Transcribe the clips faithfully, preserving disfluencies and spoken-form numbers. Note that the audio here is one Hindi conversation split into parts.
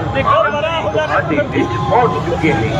ਤੁਹਾਡੇ ਵਿੱਚ ਪਹੁੰਚ ਚੁੱਕੇ ਨੇ।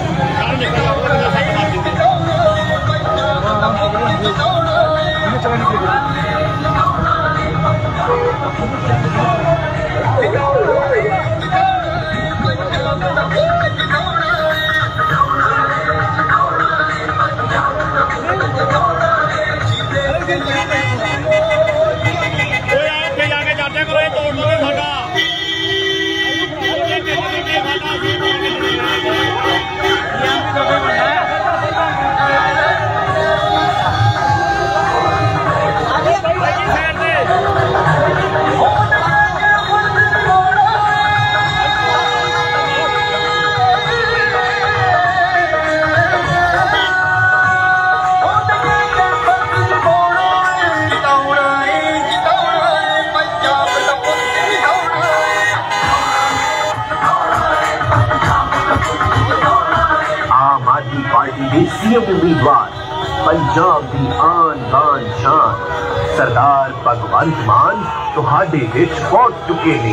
सीएम उम्मीदवार पंजाब दी आन बान शान सरदार भगवंत मान तुहाडे विच पहुंच चुके ने।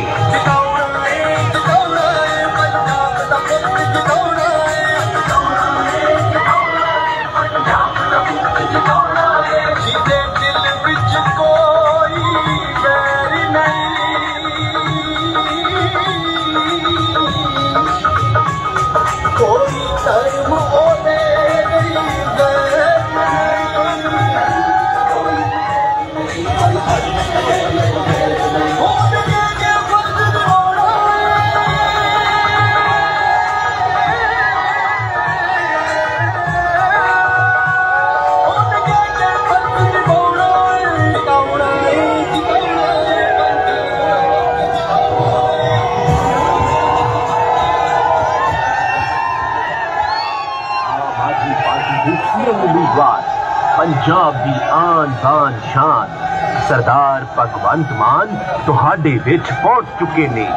पंजाब दी आन बान शान सरदार भगवंत मान तुहाडे विच पहुंच चुके ने।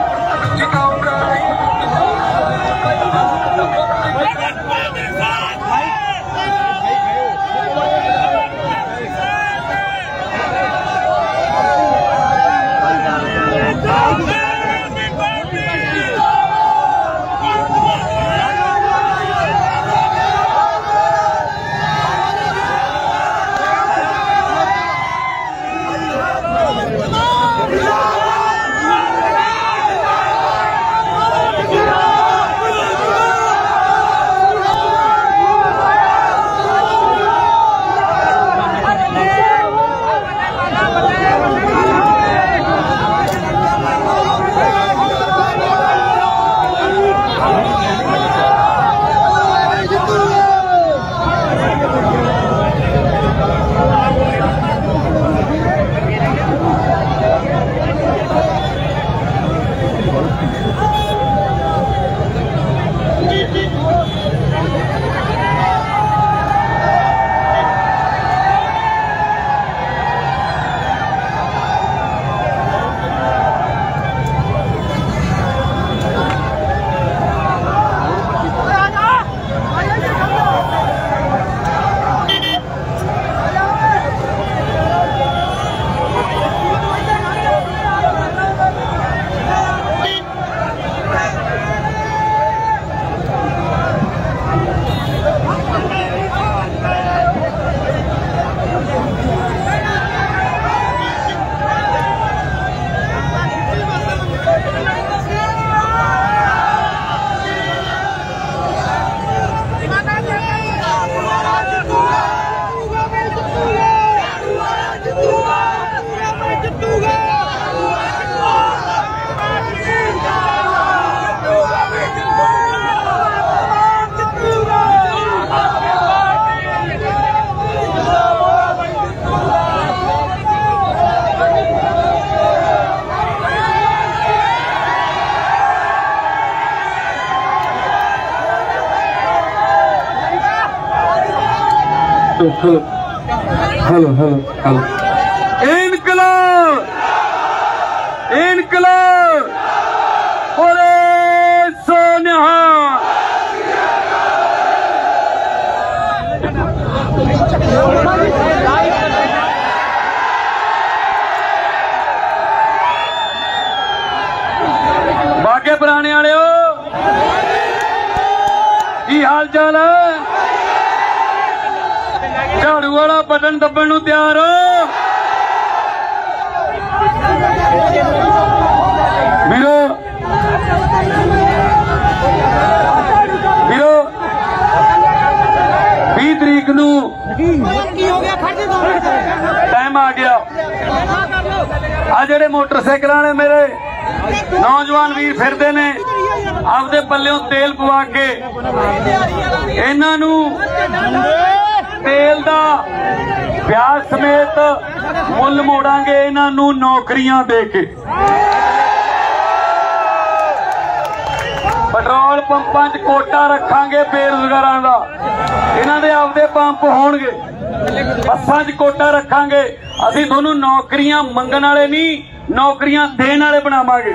Hello, hello, hello, hello. इनकलाब, इनकलाब, बोले सोनिहा। बागे पुराने वाले हो। हाल चाल है? झाड़ू वाला बटन दबण नूं तैयार हो? वीरो वीरो बीस तरीक नूं टाइम आ गया। आ जिहड़े मोटरसाइकिल वाले मेरे नौजवान वीर फिरदे ने आपदे पल्लियों तेल पवा के इन्हां नूं तेल दा ब्याज समेत मुल मोड़ांगे, इन्हां नूं नौकरियां दे के। पेट्रोल पंपां च कोटा रखांगे बेरोजगारां दा, इन्हां दे आपदे पंप होणगे। बसां च कोटा रखांगे, असीं तुहानूं नौकरियां मंगण वाले नहीं, नौकरियां देण वाले बनावांगे।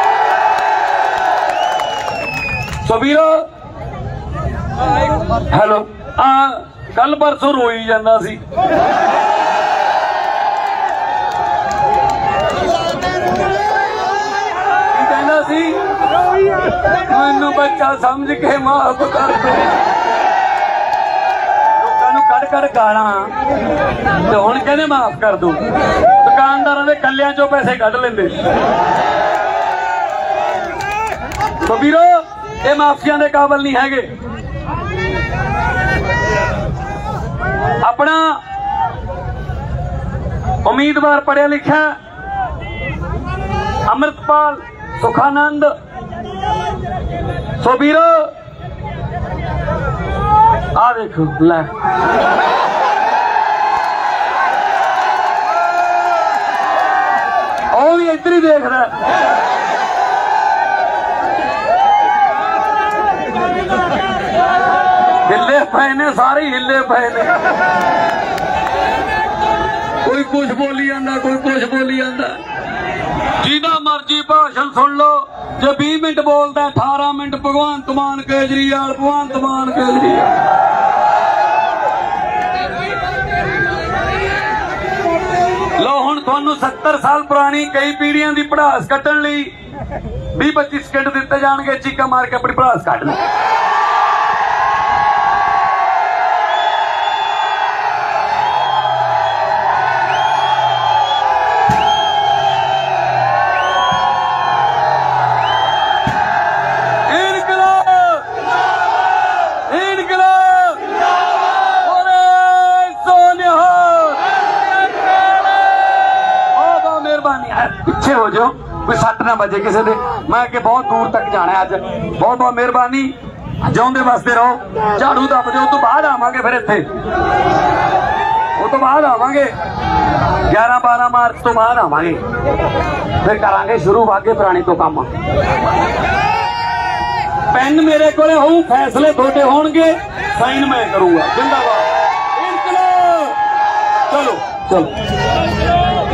सो वीरो हेलो आ कल परसों रोई जांदा सी, की कहंदा सी मैनू बच्चा समझ के माफ कर दो। लोकां नूं कड़ कड़ गालां ते हुण कहंदे माफ कर दो। दुकानदारां दे कल्लियां चों पैसे कढ लैंदे। तो वीरो ये माफिया दे काबल नहीं हैगे। अपना उम्मीदवार पढ़िया लिखा अमृतपाल सुखानंद। सो वीरो आ देखो लै ओ भी इधर ही देख रहा है। हिले पे ने सारे हिले पे ने, कोई कुछ बोली जाता, कोई कुछ बोली जाता। जिदा मर्जी भाषण सुन लो, जो बीस मिनट बोलता अठारह मिनट भगवंत मान केजरीवाल भगवंत मान केजरीवाल। लो हुण तुहानूं सत्तर साल पुरानी कई पीढ़ियां की पढ़ास कट्टण लई भी पच्चीस सेकंड दिते जाणगे, चीका मार के अपनी पढ़ास कट लो। पिछे हो जाओ, कोई सट ना बजे किसी दे। मैं अगे बहुत दूर तक जाना है अज। बहुत बहुत मेहरबानी, जिउंदे वसदे रहो। झाड़ू दब दे, उस तो बाद आवांगे फिर इत्थे, उस तो बाद आवांगे ग्यारह बारह मार्च तो बाद आवांगे, फिर करांगे शुरू बागे पुराने तो काम। पेन मेरे को होऊ, फैसले थोड़े होणगे, साइन मैं करूंगा। जिंदाबाद इनकलाब। चलो चलो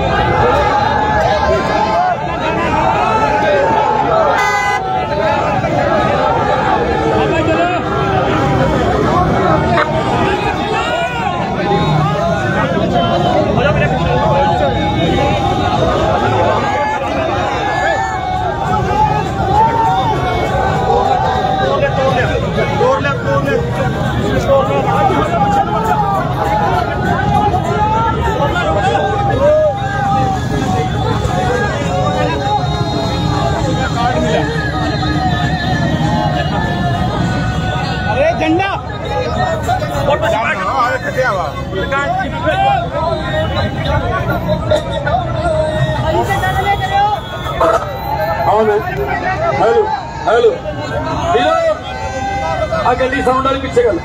हेलो हेलो वीरो आ गड्डी साउंड वाली पिछे गल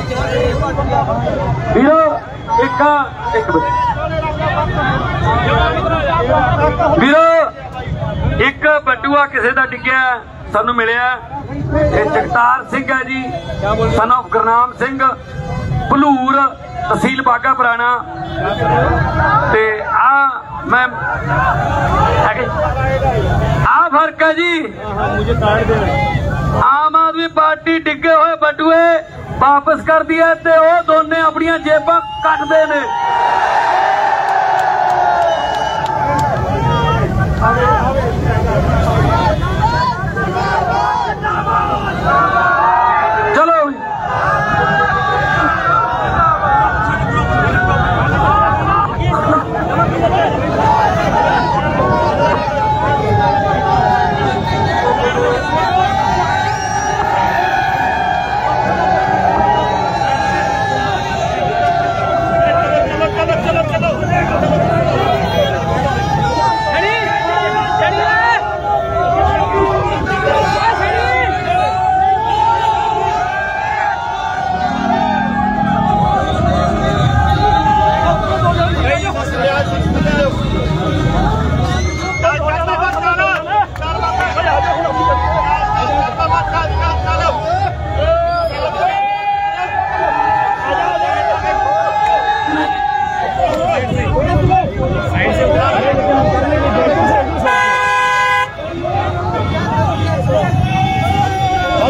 वीरो एक एक वीरो एक बटूआ किसी का डिग्या सानू मिलिया। ये जगतार सिंह है जी, सन ऑफ गुरनाम सिंह, भलूर तहसील बागा पुराना। ते आ मैं आ फर्क है जी। आम आदमी पार्टी डिगे हुए बटुए वापस कर दिया ते वो दोने अपनी जेबां कटदे ने। चलो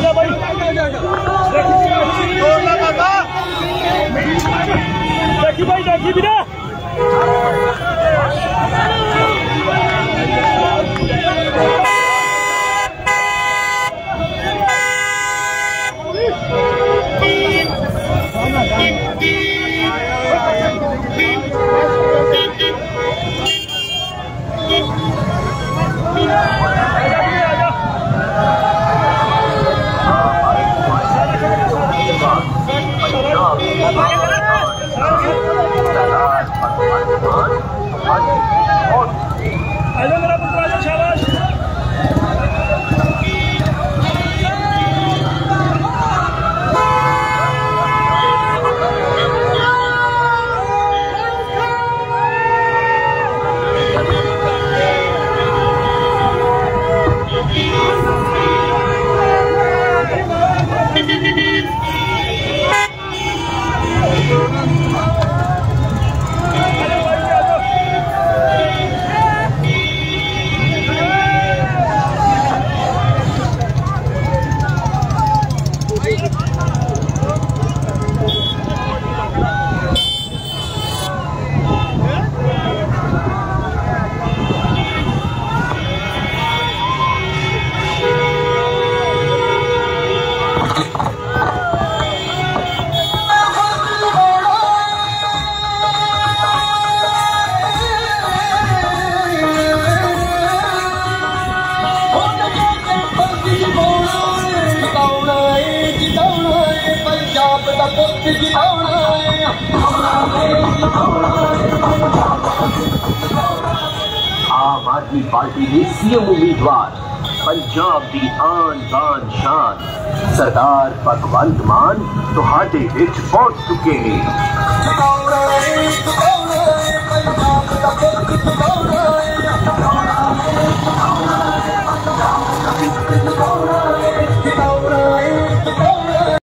आजा भाई देखी भाई देखी भी ना आजा मेरा पुत्र आजा शाबाश आम आदमी पार्टी ने सीएम उम्मीदवार पंजाब दी आन बान शान सरदार भगवंत मान तुहाडे विच पहुंच चुके हैं।